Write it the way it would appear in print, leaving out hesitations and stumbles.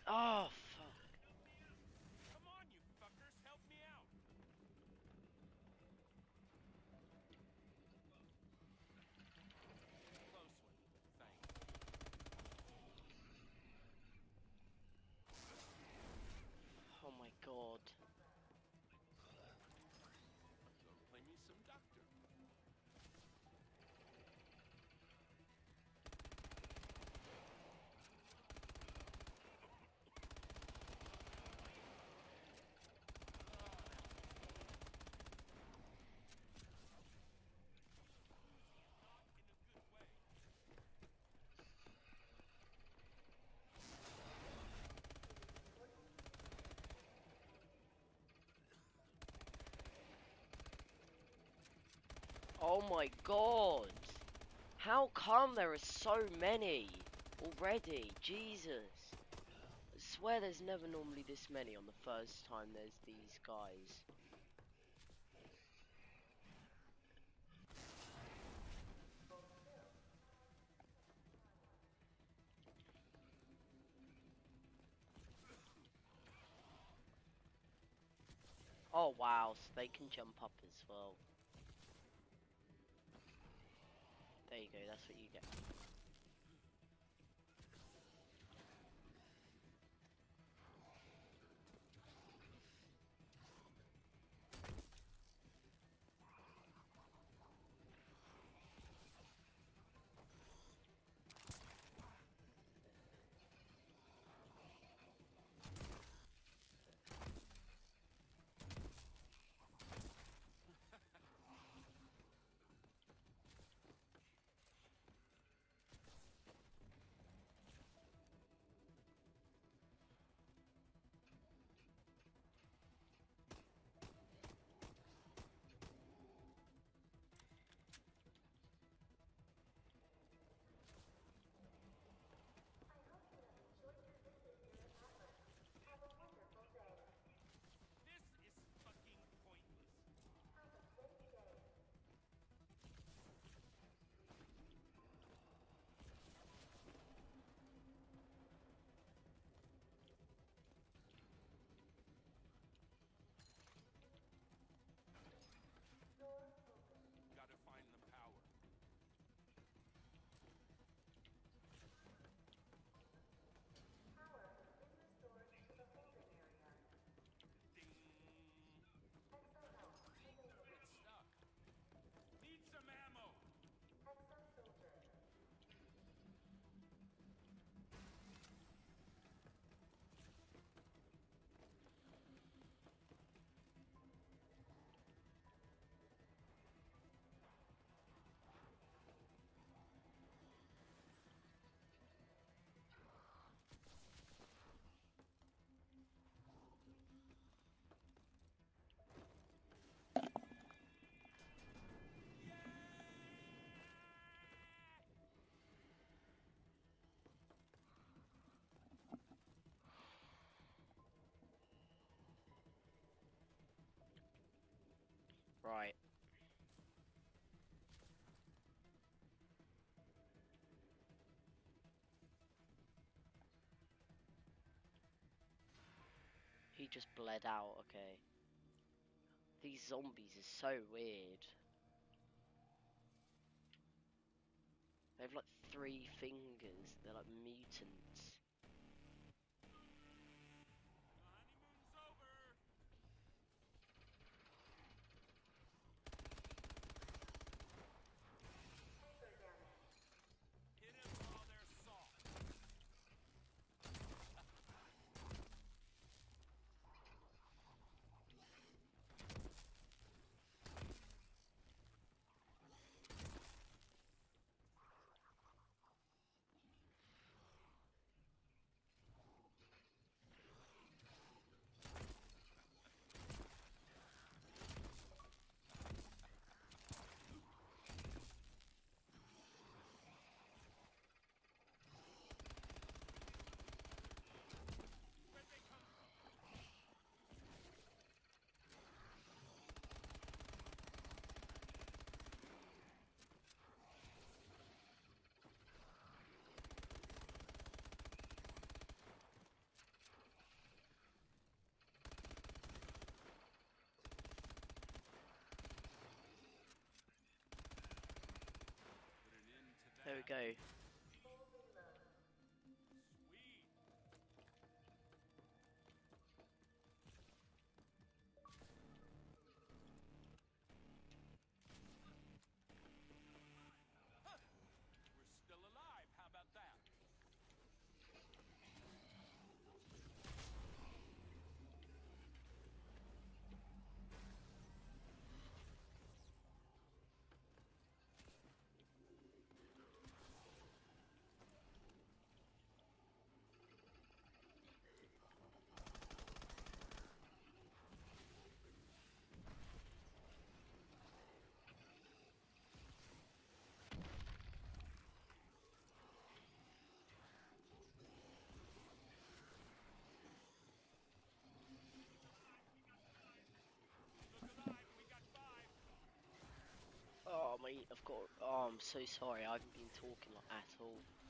Oh, fuck. Come on, you fuckers, help me out. Close one. Thanks. Oh my god. Go play me some doctor. Not in a good way. Oh my god. How come there are so many already? Jesus. I swear there's never normally this many on the first time there's these guys. Oh wow, so they can jump up as well. There you go, that's what you get. This is fucking pointless. Gotta find the power. Ding. It's stuck. Need some ammo. Right. He just bled out, okay. These zombies are so weird. They have like 3 fingers, they're like mutants. The honeymoon's over. Hit him while they're soft. go, go. Sweet. Huh. We're still alive. How about that? Look alive. We got 5. Oh, mate, I've got. Oh, I'm so sorry. I haven't been talking like, at all.